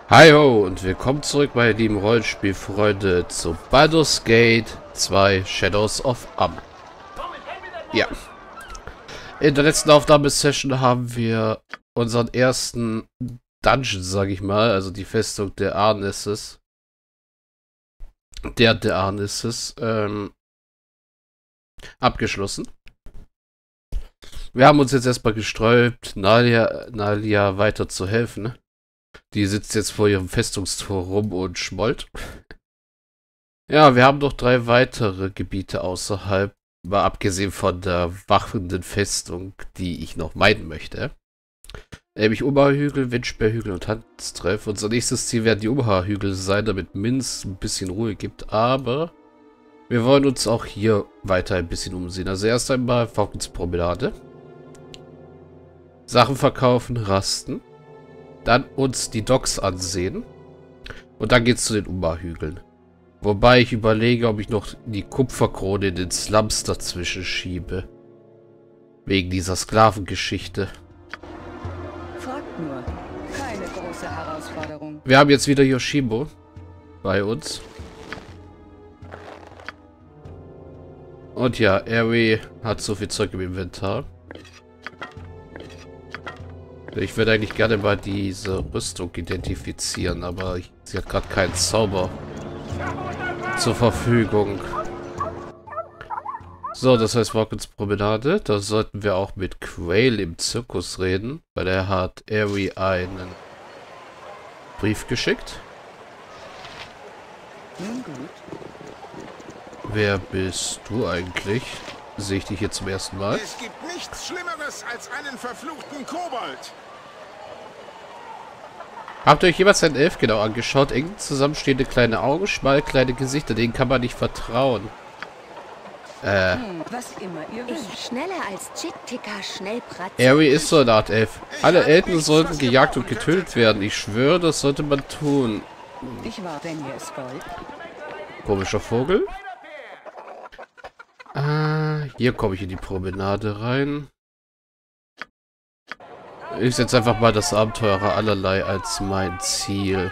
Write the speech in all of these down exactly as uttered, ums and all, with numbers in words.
Hi ho und willkommen zurück, meine lieben Rollenspielfreunde, zu Baldur's Gate zwei Shadows of Amn. Ja. In der letzten Aufnahmesession haben wir unseren ersten Dungeon, sage ich mal, also die Festung der Arneses, der der Arneses, ähm, abgeschlossen. Wir haben uns jetzt erstmal gesträubt, Nalia, Nalia weiter zu helfen. Die sitzt jetzt vor ihrem Festungstor rum und schmollt. Ja, wir haben noch drei weitere Gebiete außerhalb, mal abgesehen von der wachenden Festung, die ich noch meiden möchte. Nämlich Umha-Hügel, Windsperrhügel und Handstreff. Unser nächstes Ziel werden die Umha-Hügel sein, damit Minz ein bisschen Ruhe gibt, aber wir wollen uns auch hier weiter ein bisschen umsehen. Also erst einmal Falkens Promenade. Sachen verkaufen, rasten. Dann uns die Docks ansehen. Und dann geht's zu den Umha-Hügeln. Wobei ich überlege, ob ich noch die Kupferkrone in den Slums dazwischen schiebe. Wegen dieser Sklavengeschichte. Fragt nur. Keine große Herausforderung. Wir haben jetzt wieder Yoshimo bei uns. Und ja, Eri hat so viel Zeug im Inventar. Ich würde eigentlich gerne mal diese Rüstung identifizieren, aber ich, sie hat gerade keinen Zauber zur Verfügung. So, das heißt Falkens Promenade. Da sollten wir auch mit Quail im Zirkus reden, weil er hat Eri einen Brief geschickt. Nun gut. Wer bist du eigentlich? Sehe ich dich hier zum ersten Mal? Es gibt nichts Schlimmeres als einen verfluchten Kobold. Habt ihr euch jemals einen Elf genau angeschaut? Eng zusammenstehende kleine Augen, schmale kleine Gesichter, denen kann man nicht vertrauen. Äh. Hm, was immer ihr wünscht. Ich schneller als Chick-Ticker, schnell Pratz. Eri ist so eine Art Elf. Alle Elfen sollten gejagt und getötet werden. Ich schwöre, das sollte man tun. Ich warte, wenn ihr es wollt. Komischer Vogel. Ah, hier komme ich in die Promenade rein. Ich setze einfach mal das Abenteurer allerlei als mein Ziel.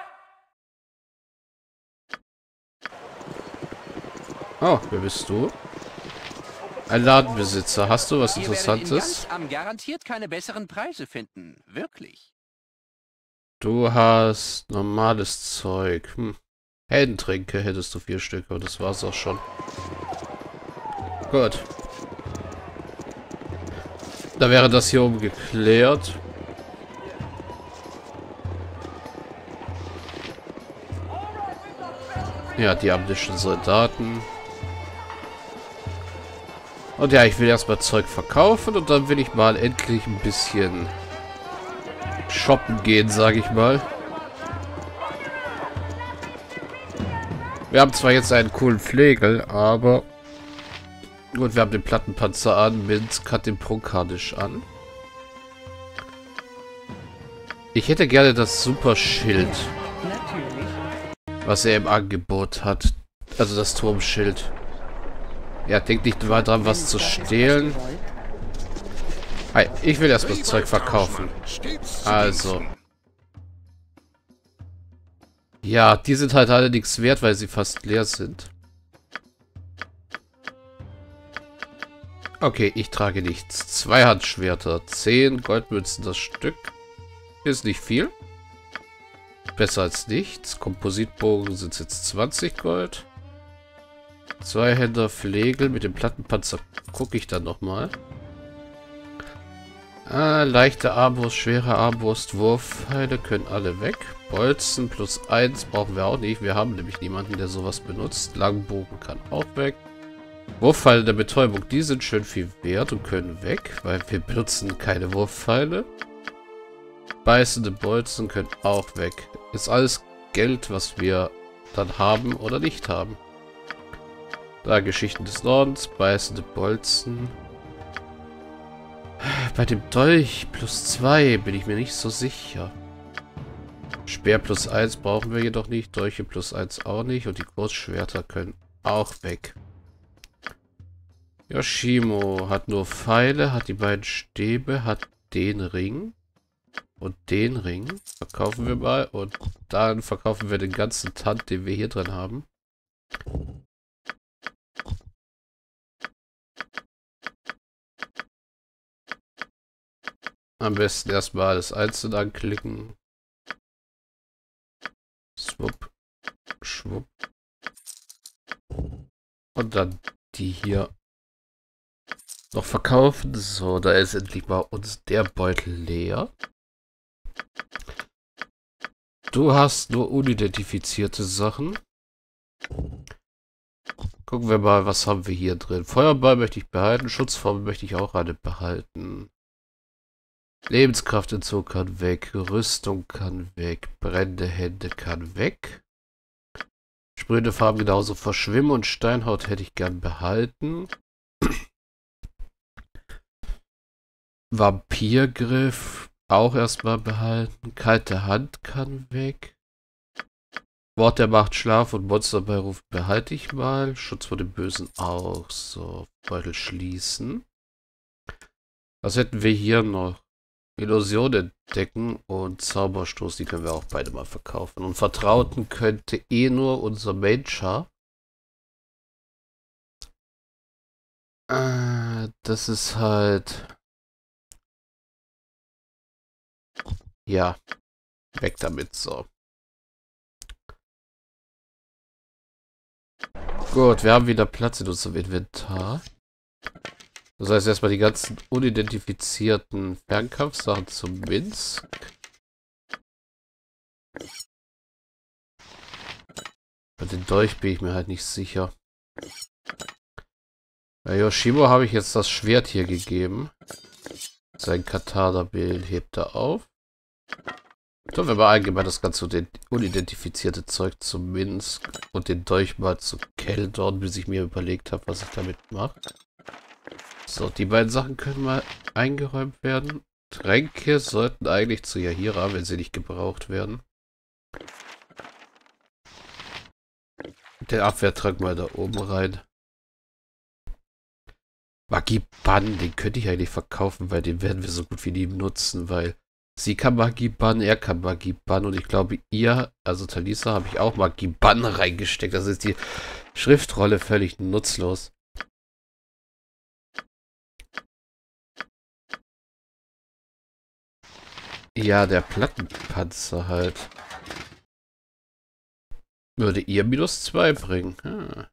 Oh, wer bist du? Ein Ladenbesitzer. Hast du was Ihr werdet in Interessantes? ganz am garantiert keine besseren Preise finden. Wirklich. Du hast normales Zeug. Hm. Heldentränke hättest du vier Stück, aber das war's auch schon. Gut. Da wäre das hier oben geklärt. Ja, die amnischen Soldaten. Und ja, ich will erstmal Zeug verkaufen und dann will ich mal endlich ein bisschen shoppen gehen, sage ich mal. Wir haben zwar jetzt einen coolen Flegel, aber gut, wir haben den Plattenpanzer an, Minsk hat den Prunkharnisch an. Ich hätte gerne das Superschild, Natürlich. was er im Angebot hat. Also das Turmschild. Ja, denkt nicht mal dran, was zu stehlen. Hi, ich will erstmal das Zeug verkaufen. Also. Ja, die sind halt alle nichts wert, weil sie fast leer sind. Okay, ich trage nichts. Zwei Handschwerter. Zehn Goldmünzen das Stück. Ist nicht viel. Besser als nichts. Kompositbogen sind jetzt zwanzig Gold. Zweihänder Flegel mit dem Plattenpanzer. Gucke ich dann nochmal. Ah, leichte Armbrust, schwere Armbrust, Wurfpfeile können alle weg. Bolzen plus eins brauchen wir auch nicht. Wir haben nämlich niemanden, der sowas benutzt. Langbogen kann auch weg. Wurfpfeile der Betäubung, die sind schön viel wert und können weg, weil wir benutzen keine Wurfpfeile. Beißende Bolzen können auch weg. Ist alles Geld, was wir dann haben oder nicht haben. Da, Geschichten des Nordens, beißende Bolzen. Bei dem Dolch plus zwei bin ich mir nicht so sicher. Speer plus eins brauchen wir jedoch nicht, Dolche plus eins auch nicht und die Kurzschwerter können auch weg. Yoshimo hat nur Pfeile, hat die beiden Stäbe, hat den Ring. und den Ring verkaufen wir mal. Und dann verkaufen wir den ganzen Tand, den wir hier drin haben. Am besten erstmal alles einzeln anklicken. Schwupp. Schwupp. Und dann die hier noch verkaufen. So, da ist endlich mal uns der Beutel leer. Du hast nur unidentifizierte Sachen. Gucken wir mal, was haben wir hier drin. Feuerball möchte ich behalten. Schutzformel möchte ich auch alle behalten. Lebenskraftentzug kann weg. Rüstung kann weg. Brennende Hände kann weg. Sprühende Farben genauso. Verschwimmen und Steinhaut hätte ich gern behalten. Vampirgriff auch erstmal behalten. Kalte Hand kann weg. Wort der Macht, Schlaf und Monsterbeiruf behalte ich mal. Schutz vor dem Bösen auch. So, Beutel schließen. Was hätten wir hier noch? Illusion entdecken und Zauberstoß, die können wir auch beide mal verkaufen. Und Vertrauten könnte eh nur unser Main-Char. Äh, das ist halt... Ja, weg damit, so. Gut, wir haben wieder Platz in unserem Inventar. Das heißt erstmal die ganzen unidentifizierten Fernkampfsachen zum Minsk. Bei den Dolch bin ich mir halt nicht sicher. Bei Yoshimo habe ich jetzt das Schwert hier gegeben. Sein Katana-Bild hebt er auf. Tun wir mal allgemein das ganze unidentifizierte Zeug zu Minsk und den Dolch mal zu Keldorn, bis ich mir überlegt habe, was ich damit mache. So, die beiden Sachen können mal eingeräumt werden. Tränke sollten eigentlich zu Yahira, wenn sie nicht gebraucht werden. Den Abwehrtrank mal da oben rein. Magie-Bann, den könnte ich eigentlich verkaufen, weil den werden wir so gut wie nie nutzen, weil sie kann Magie-Bann, er kann Magie-Bann und ich glaube ihr, also Talisa, habe ich auch Magie-Bann reingesteckt. Das ist die Schriftrolle völlig nutzlos. Ja, der Plattenpanzer halt. Würde ihr minus zwei bringen. Hm.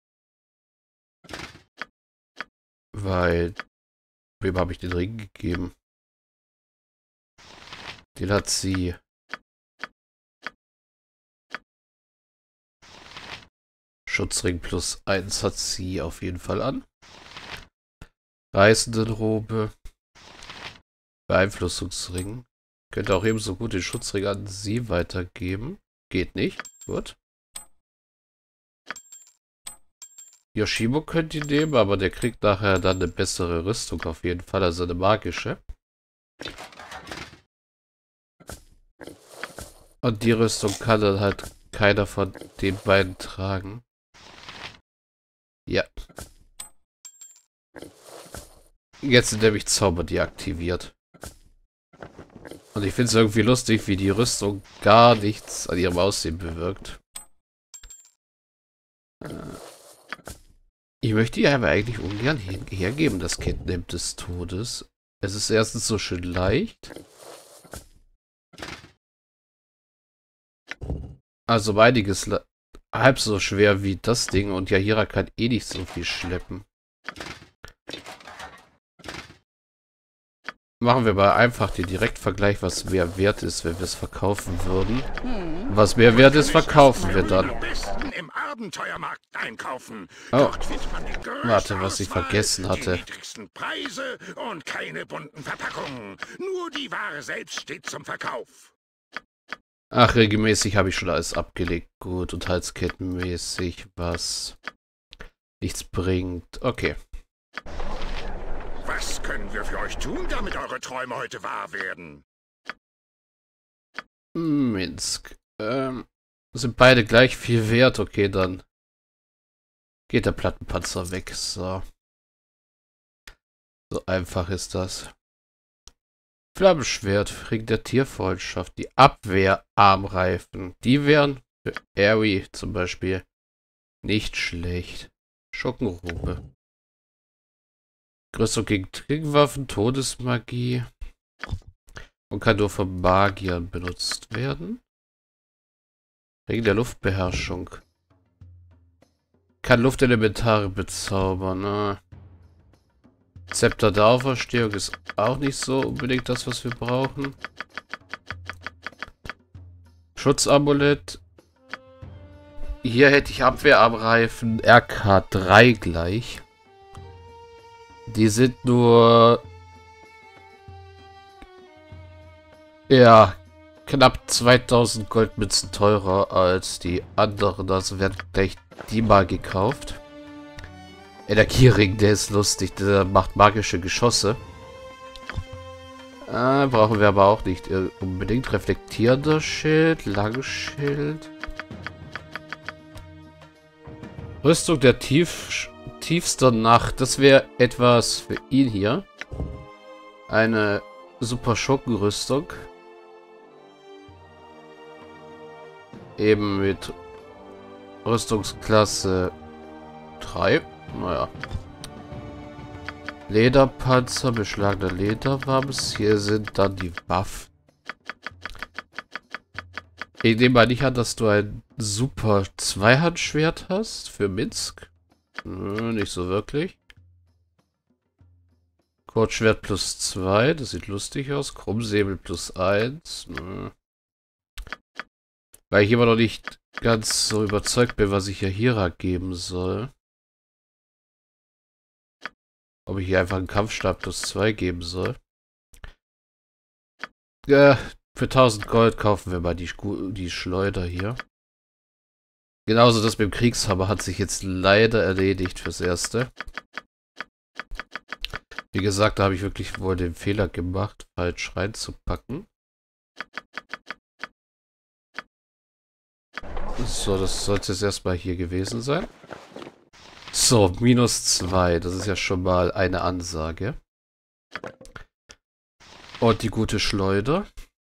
Weil... Wem habe ich den Ring gegeben? Den hat sie. Schutzring plus eins hat sie auf jeden Fall an. Reißendenrobe. Beeinflussungsring. Könnte auch ebenso gut den Schutzring an sie weitergeben. Geht nicht. Gut. Yoshimo könnte ihn nehmen, aber der kriegt nachher dann eine bessere Rüstung auf jeden Fall. Also eine magische. Und die Rüstung kann dann halt keiner von den beiden tragen. Ja. Jetzt sind nämlich Zauber deaktiviert. Und ich finde es irgendwie lustig, wie die Rüstung gar nichts an ihrem Aussehen bewirkt. Ich möchte ihr aber eigentlich ungern hergeben, das Kettenhemd des Todes. Es ist erstens so schön leicht. Also um einiges halb so schwer wie das Ding und Yahira kann eh nicht so viel schleppen. Machen wir mal einfach den Direktvergleich, was mehr wert ist, wenn wir es verkaufen würden. Was mehr wert ist, verkaufen wir dann. Im Abenteuermarkt einkaufen. Oh, Dort findet man die größte warte, was ich Auswahl, vergessen hatte. Die niedrigsten Preise und keine bunten Verpackungen. Nur die Ware selbst steht zum Verkauf. Ach, regelmäßig habe ich schon alles abgelegt. Gut, und halskettenmäßig, was nichts bringt. Okay. Was können wir für euch tun, damit eure Träume heute wahr werden? Minsk. Ähm, sind beide gleich viel wert. Okay, dann geht der Plattenpanzer weg. So. So einfach ist das. Flammenschwert, Ring der Tierfreundschaft, die Abwehrarmreifen. Die wären für Airy zum Beispiel nicht schlecht. Schockenrobe. Rüstung gegen Trickwaffen, Todesmagie. Und kann nur von Magiern benutzt werden. Ring der Luftbeherrschung. Kann Luftelementare bezaubern. Ne? Zepter der Auferstehung ist auch nicht so unbedingt das, was wir brauchen. Schutzamulett. Hier hätte ich Abwehrarmreifen R K drei gleich. Die sind nur... Ja, knapp zweitausend Goldmünzen teurer als die anderen. Also werden gleich die mal gekauft. Energiering, der ist lustig. Der macht magische Geschosse. Äh, brauchen wir aber auch nicht unbedingt. Reflektierender Schild, Langschild. Rüstung der Tief tiefster Nacht. Das wäre etwas für ihn hier. Eine super Schurkenrüstung. Eben mit Rüstungsklasse drei. Naja. Lederpanzer, beschlagener Lederwams. Hier sind dann die Waffen. Ich nehme mal nicht an, dass du ein super Zweihandschwert hast für Minsk. Nö, nicht so wirklich. Kurzschwert plus zwei, das sieht lustig aus. Krummsäbel plus eins. Nö. Weil ich immer noch nicht ganz so überzeugt bin, was ich hier Hira geben soll. Ob ich hier einfach einen Kampfstab plus zwei geben soll. Ja, für tausend Gold kaufen wir mal die, die Schleuder hier. Genauso das mit dem Kriegshammer hat sich jetzt leider erledigt fürs Erste. Wie gesagt, da habe ich wirklich wohl den Fehler gemacht, falsch reinzupacken. So, das sollte jetzt erstmal hier gewesen sein. So, minus zwei. Das ist ja schon mal eine Ansage. Und die gute Schleuder.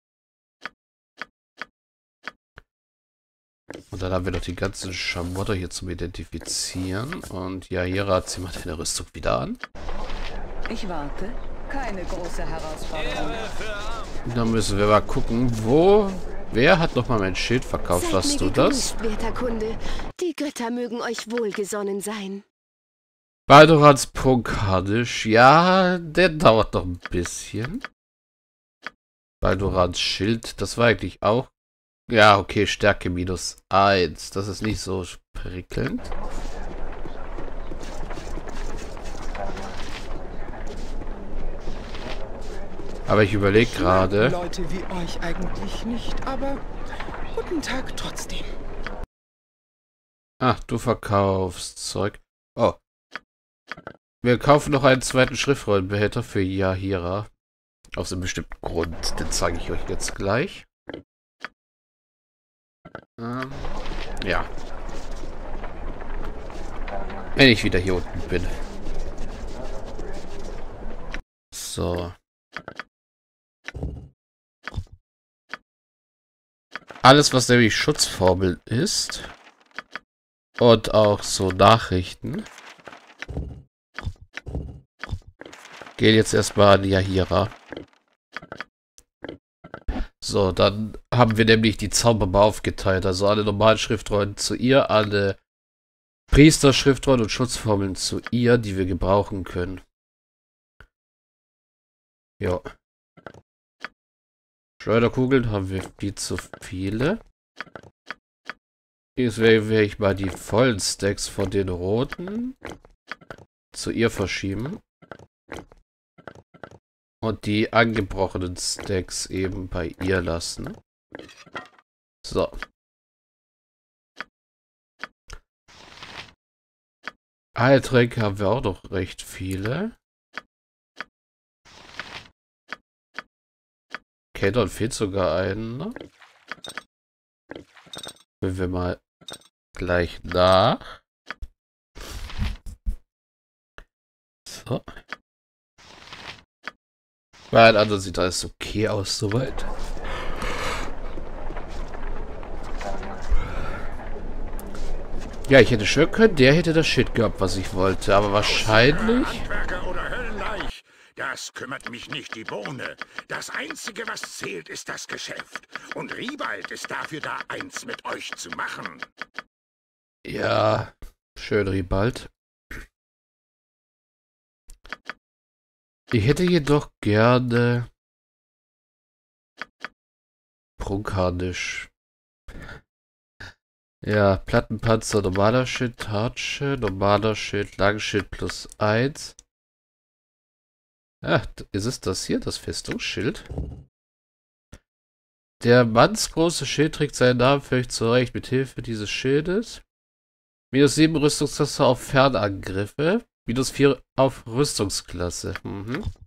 Und dann haben wir noch die ganzen Schamotter hier zum Identifizieren. Und ja, Hira, zieh mal deine Rüstung wieder an. Ich warte. Keine große Herausforderung. Dann müssen wir mal gucken, wo... Wer hat nochmal mein Schild verkauft? Seid Warst mir du das? gegrüßt, werter Kunde. Die Götter mögen euch wohlgesonnen sein. Baldurans Prunkharnisch. Ja, der dauert noch ein bisschen. Baldurans Schild. Das war eigentlich auch... Ja, okay, Stärke minus eins. Das ist nicht so prickelnd. Aber ich überlege gerade... Leute wie euch eigentlich nicht, aber guten Tag trotzdem. Ach, du verkaufst Zeug. Oh. Wir kaufen noch einen zweiten Schriftrollenbehälter für Yahira. Aus einem bestimmten Grund. Den zeige ich euch jetzt gleich. Ähm, ja. Wenn ich wieder hier unten bin. So. Alles, was nämlich Schutzformel ist. Und auch so Nachrichten. Gehen jetzt erstmal an Yahira. So, dann haben wir nämlich die Zauber mal aufgeteilt. Also alle normalen Schriftrollen zu ihr, alle Priester-Schriftrollen und Schutzformeln zu ihr, die wir gebrauchen können. Ja. Schleuderkugeln haben wir viel zu viele. Jetzt werde ich mal die vollen Stacks von den roten zu ihr verschieben. Und die angebrochenen Stacks eben bei ihr lassen. So. Heiltränke haben wir auch noch recht viele. Okay, dann fehlt sogar einen. Ne? Wenn wir mal gleich nach. So. Bei allen anderen sieht alles okay aus, soweit. Ja, ich hätte schwören können, der hätte das Shit gehabt, was ich wollte. Aber wahrscheinlich... Handwerker oder Höllenleich, das kümmert mich nicht die Bohne. Das Einzige, was zählt, ist das Geschäft. Und Ribald ist dafür da, eins mit euch zu machen. Ja, schön, Ribald. Ich hätte jedoch gerne... Prunkharnisch. Ja, Plattenpanzer, normaler Schild, Hartsche, normaler Schild, Langschild plus eins. Ja, ist es das hier, das Festungsschild? Der mannsgroße Schild trägt seinen Namen völlig zurecht mit Hilfe dieses Schildes. Minus sieben Rüstungsklasse auf Fernangriffe. Minus vier auf Rüstungsklasse. Mhm.